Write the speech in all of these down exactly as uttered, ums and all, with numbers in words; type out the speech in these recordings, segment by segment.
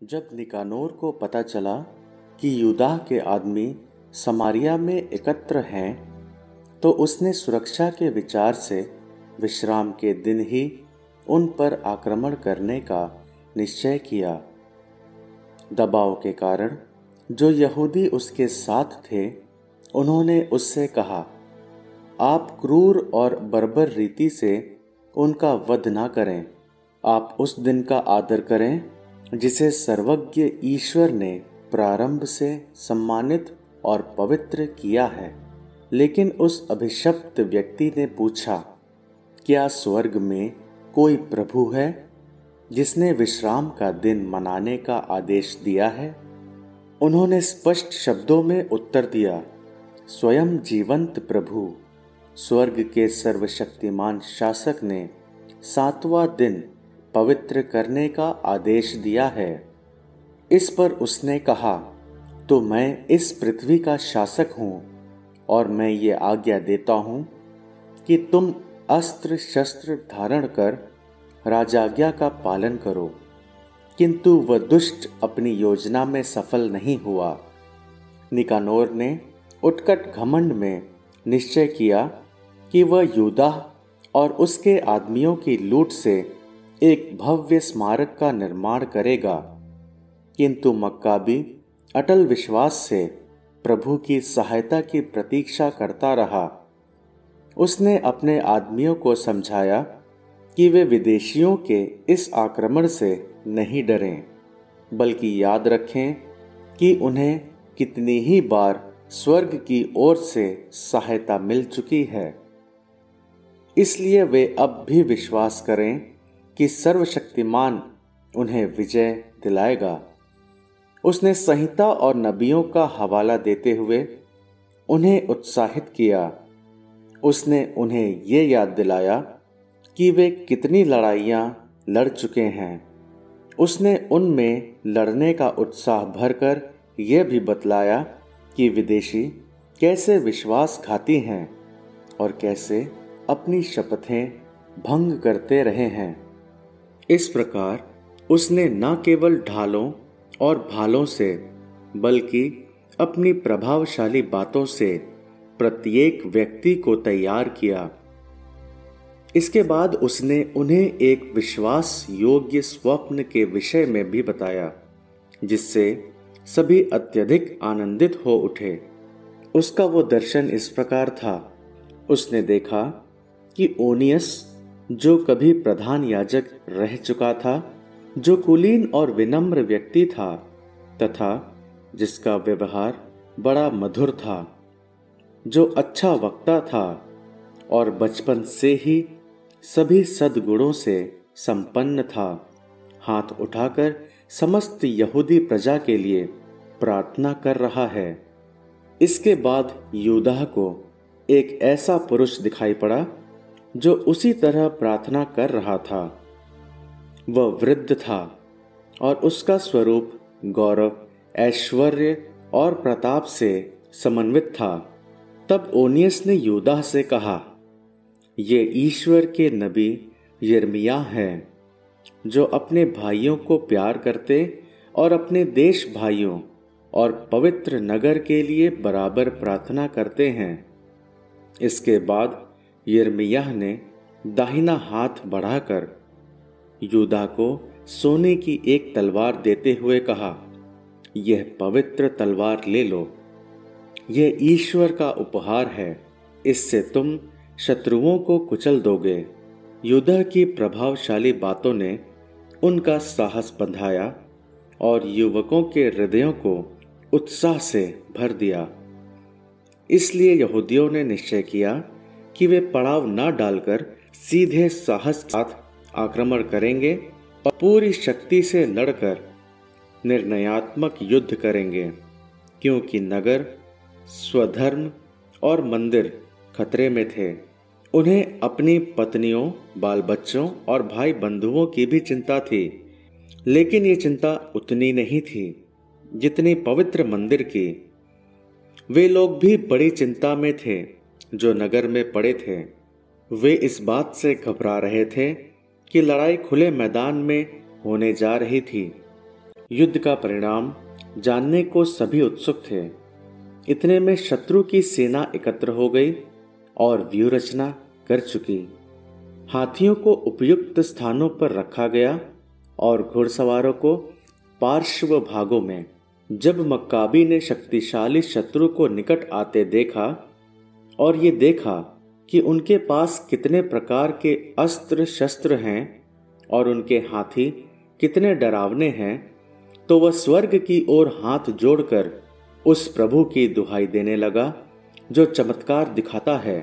जब निकानोर को पता चला कि यूदाह के आदमी समारिया में एकत्र हैं, तो उसने सुरक्षा के विचार से विश्राम के दिन ही उन पर आक्रमण करने का निश्चय किया। दबाव के कारण जो यहूदी उसके साथ थे, उन्होंने उससे कहा, आप क्रूर और बर्बर रीति से उनका वध ना करें। आप उस दिन का आदर करें जिसे सर्वज्ञ ईश्वर ने प्रारंभ से सम्मानित और पवित्र किया है। लेकिन उस अभिशप्त व्यक्ति ने पूछा, क्या स्वर्ग में कोई प्रभु है जिसने विश्राम का दिन मनाने का आदेश दिया है? उन्होंने स्पष्ट शब्दों में उत्तर दिया, स्वयं जीवंत प्रभु, स्वर्ग के सर्वशक्तिमान शासक ने सातवां दिन पवित्र करने का आदेश दिया है। इस पर उसने कहा, तो मैं इस पृथ्वी का शासक हूँ और मैं ये आज्ञा देता हूँ कि तुम अस्त्र शस्त्र धारण कर राजाज्ञा का पालन करो। किंतु वह दुष्ट अपनी योजना में सफल नहीं हुआ। निकानोर ने उत्कट घमंड में निश्चय किया कि वह यूदाह और उसके आदमियों की लूट से एक भव्य स्मारक का निर्माण करेगा। किंतु मक्काबी अटल विश्वास से प्रभु की सहायता की प्रतीक्षा करता रहा। उसने अपने आदमियों को समझाया कि वे विदेशियों के इस आक्रमण से नहीं डरें, बल्कि याद रखें कि उन्हें कितनी ही बार स्वर्ग की ओर से सहायता मिल चुकी है। इसलिए वे अब भी विश्वास करें कि सर्वशक्तिमान उन्हें विजय दिलाएगा। उसने संहिता और नबियों का हवाला देते हुए उन्हें उत्साहित किया। उसने उन्हें ये याद दिलाया कि वे कितनी लड़ाइयाँ लड़ चुके हैं। उसने उनमें लड़ने का उत्साह भरकर यह भी बतलाया कि विदेशी कैसे विश्वासघाती हैं और कैसे अपनी शपथें भंग करते रहे हैं। इस प्रकार उसने न केवल ढालों और भालों से, बल्कि अपनी प्रभावशाली बातों से प्रत्येक व्यक्ति को तैयार किया। इसके बाद उसने उन्हें एक विश्वास योग्य स्वप्न के विषय में भी बताया, जिससे सभी अत्यधिक आनंदित हो उठे। उसका वो दर्शन इस प्रकार था। उसने देखा कि ओनियस, जो कभी प्रधान याजक रह चुका था, जो कुलीन और विनम्र व्यक्ति था तथा जिसका व्यवहार बड़ा मधुर था, जो अच्छा वक्ता था और बचपन से ही सभी सद्गुणों से संपन्न था, हाथ उठाकर समस्त यहूदी प्रजा के लिए प्रार्थना कर रहा है। इसके बाद यूदाह को एक ऐसा पुरुष दिखाई पड़ा जो उसी तरह प्रार्थना कर रहा था। वह वृद्ध था और उसका स्वरूप गौरव, ऐश्वर्य और प्रताप से समन्वित था। तब ओनियस ने यूदाह से कहा, ये ईश्वर के नबी यिर्मयाह हैं, जो अपने भाइयों को प्यार करते और अपने देश भाइयों और पवित्र नगर के लिए बराबर प्रार्थना करते हैं। इसके बाद यिर्मयाह ने दाहिना हाथ बढ़ाकर यूदाह को सोने की एक तलवार देते हुए कहा, यह पवित्र तलवार ले लो। यह ईश्वर का उपहार है। इससे तुम शत्रुओं को कुचल दोगे। यूदाह की प्रभावशाली बातों ने उनका साहस बंधाया और युवकों के हृदयों को उत्साह से भर दिया। इसलिए यहूदियों ने निश्चय किया कि वे पड़ाव न डालकर सीधे साहस के साथ आक्रमण करेंगे और पूरी शक्ति से लड़कर निर्णयात्मक युद्ध करेंगे, क्योंकि नगर, स्वधर्म और मंदिर खतरे में थे। उन्हें अपनी पत्नियों, बाल बच्चों और भाई बंधुओं की भी चिंता थी, लेकिन ये चिंता उतनी नहीं थी जितनी पवित्र मंदिर की। वे लोग भी बड़ी चिंता में थे जो नगर में पड़े थे। वे इस बात से घबरा रहे थे कि लड़ाई खुले मैदान में होने जा रही थी युद्ध का परिणाम जानने को सभी उत्सुक थे। इतने में शत्रु की सेना एकत्र हो गई और व्यूह रचना कर चुकी। हाथियों को उपयुक्त स्थानों पर रखा गया और घुड़सवारों को पार्श्व भागों में। जब मक्काबी ने शक्तिशाली शत्रु को निकट आते देखा और ये देखा कि उनके पास कितने प्रकार के अस्त्र शस्त्र हैं और उनके हाथी कितने डरावने हैं, तो वह स्वर्ग की ओर हाथ जोड़कर उस प्रभु की दुहाई देने लगा जो चमत्कार दिखाता है।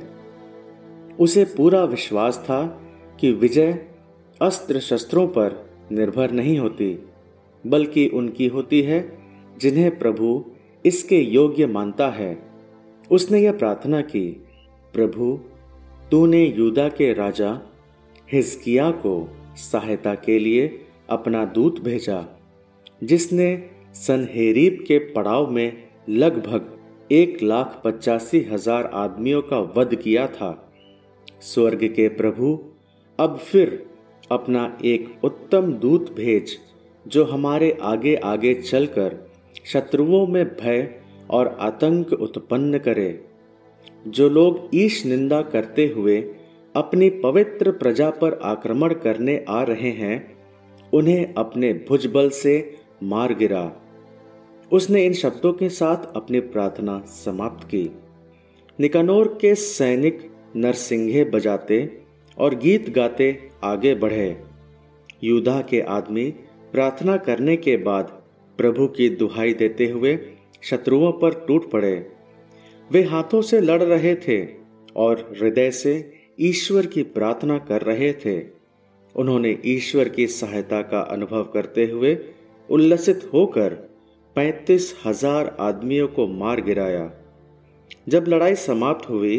उसे पूरा विश्वास था कि विजय अस्त्र शस्त्रों पर निर्भर नहीं होती, बल्कि उनकी होती है जिन्हें प्रभु इसके योग्य मानता है। उसने यह प्रार्थना की, प्रभु तूने यूदा के राजा हिजकिय्याह को सहायता के लिए अपना दूत भेजा, जिसने सनहेरीब के पड़ाव में लगभग एक लाख पचासी हजार आदमियों का वध किया था। स्वर्ग के प्रभु अब फिर अपना एक उत्तम दूत भेज, जो हमारे आगे आगे चलकर शत्रुओं में भय और आतंक उत्पन्न करे। जो लोग ईश निंदा करते हुए अपनी पवित्र प्रजा पर आक्रमण करने आ रहे हैं, उन्हें अपने भुजबल से मार गिरा। उसने इन शब्दों के साथ अपनी प्रार्थना समाप्त की। निकानोर के सैनिक नरसिंगे बजाते और गीत गाते आगे बढ़े। यूदा के आदमी प्रार्थना करने के बाद प्रभु की दुहाई देते हुए शत्रुओं पर टूट पड़े। वे हाथों से लड़ रहे थे और हृदय से ईश्वर की प्रार्थना कर रहे थे। उन्होंने ईश्वर की सहायता का अनुभव करते हुए उल्लसित होकर पैंतीस हजार आदमियों को मार गिराया। जब लड़ाई समाप्त हुई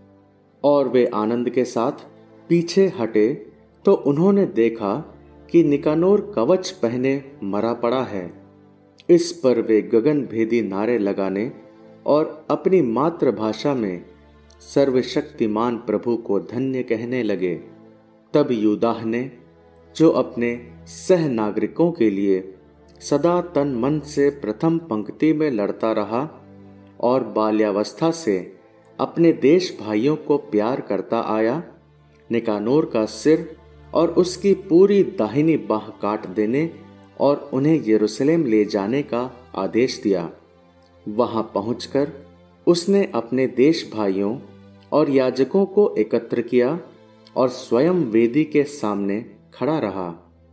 और वे आनंद के साथ पीछे हटे, तो उन्होंने देखा कि निकानोर कवच पहने मरा पड़ा है। इस पर वे गगन भेदी नारे लगाने और अपनी मातृभाषा में सर्वशक्तिमान प्रभु को धन्य कहने लगे। तब यूदाह ने, जो अपने सह नागरिकों के लिए सदा तन मन से प्रथम पंक्ति में लड़ता रहा और बाल्यावस्था से अपने देश भाइयों को प्यार करता आया, निकानोर का सिर और उसकी पूरी दाहिनी बाह काट देने और उन्हें यरूशलेम ले जाने का आदेश दिया। वहां पहुंचकर उसने अपने देश भाइयों और याजकों को एकत्र किया और स्वयं वेदी के सामने खड़ा रहा।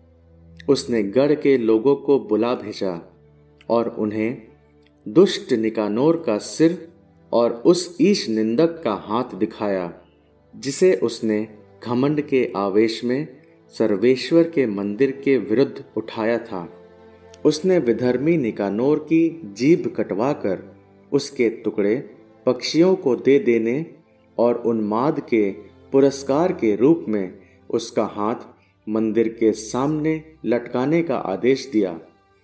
उसने गढ़ के लोगों को बुला भेजा और उन्हें दुष्ट निकानोर का सिर और उस ईश निंदक का हाथ दिखाया, जिसे उसने घमंड के आवेश में सर्वेश्वर के मंदिर के विरुद्ध उठाया था। उसने विधर्मी निकानोर की जीभ कटवाकर उसके टुकड़े पक्षियों को दे देने और उन्माद के पुरस्कार के रूप में उसका हाथ मंदिर के सामने लटकाने का आदेश दिया।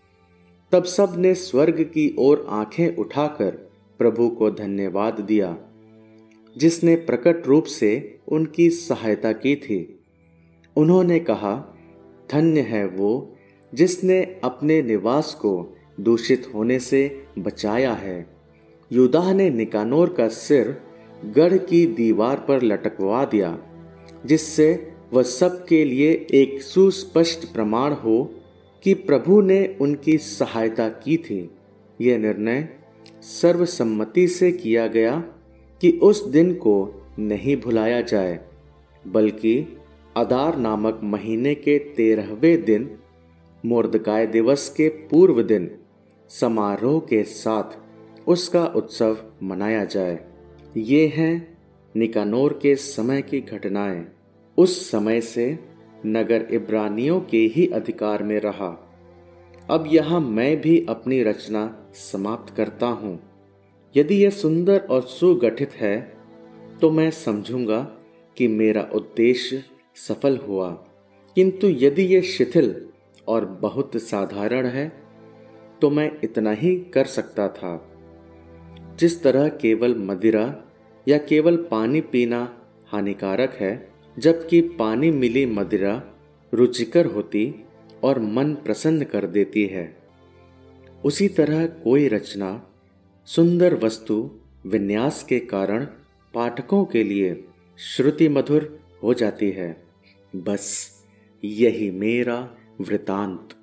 तब सब ने स्वर्ग की ओर आंखें उठाकर प्रभु को धन्यवाद दिया, जिसने प्रकट रूप से उनकी सहायता की थी। उन्होंने कहा, धन्य है वो जिसने अपने निवास को दूषित होने से बचाया है। यूदाह ने निकानोर का सिर गढ़ की दीवार पर लटकवा दिया, जिससे वह सबके लिए एक सुस्पष्ट प्रमाण हो कि प्रभु ने उनकी सहायता की थी। यह निर्णय सर्वसम्मति से किया गया कि उस दिन को नहीं भुलाया जाए, बल्कि अदार नामक महीने के तेरहवें दिन मोर्दकाय दिवस के पूर्व दिन समारोह के साथ उसका उत्सव मनाया जाए। ये हैं निकानोर के समय की घटनाएं। उस समय से नगर इब्रानियों के ही अधिकार में रहा। अब यहाँ मैं भी अपनी रचना समाप्त करता हूँ। यदि यह सुंदर और सुगठित है तो मैं समझूंगा कि मेरा उद्देश्य सफल हुआ, किंतु यदि यह शिथिल और बहुत साधारण है तो मैं इतना ही कर सकता था। जिस तरह केवल मदिरा या केवल पानी पीना हानिकारक है, जबकि पानी मिली मदिरा रुचिकर होती और मन प्रसन्न कर देती है, उसी तरह कोई रचना सुंदर वस्तु विन्यास के कारण पाठकों के लिए श्रुति मधुर हो जाती है। बस यही मेरा वृतांत।